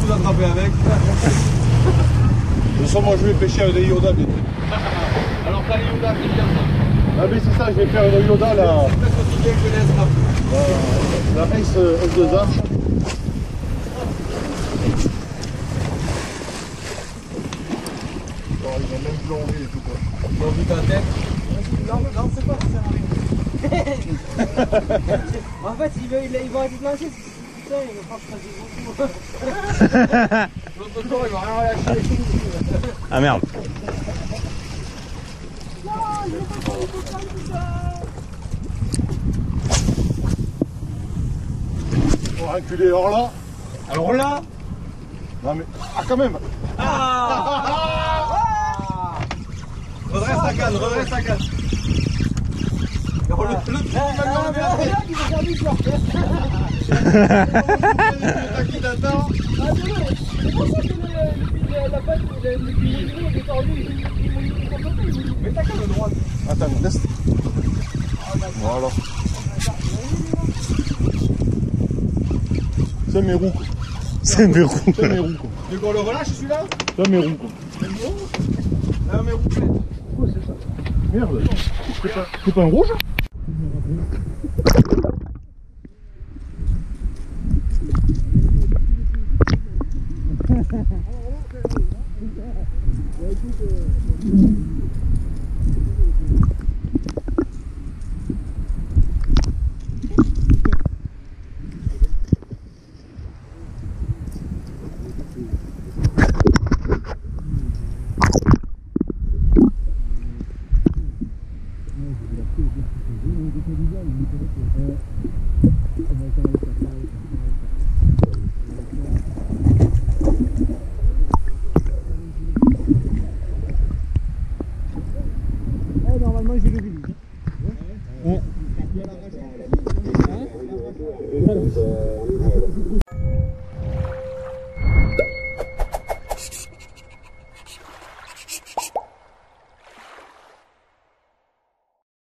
nous attraper avec. De toute façon, moi je vais pêcher avec des Yoda bientôt. Alors t'as les Yoda, c'est bien ça. Ah mais c'est ça, je vais faire une Yoda là. C'est peut-être aussi bien que les attrape. La S2A. Bon, ils ont même plongé et tout quoi. Ils ont vu ta tête. Non, c'est pas ça. En fait, ils vont être lancés. Putain, ils vont pas se passer beaucoup. L'autre corps, il va rien relâcher. Ah merde. On va reculer, alors là. Alors là. Non mais. Ah quand même. Redresse ta canne, redresse ta canne. Le petit maintenant, mais après. Regarde, il va faire du corps. Qui t'attend. Ah, c'est pour ça que la patte, le il est tordu. Mets ta canne de droite. Attends, laisse. Voilà. C'est mes roues. C'est mes roues. C'est mes roues quoi. Tu veux qu'on le relâche celui-là? C'est mes roues quoi. Ah, mais roues pleines. Oh, c'est ça. Merde. C'est pas un rouge?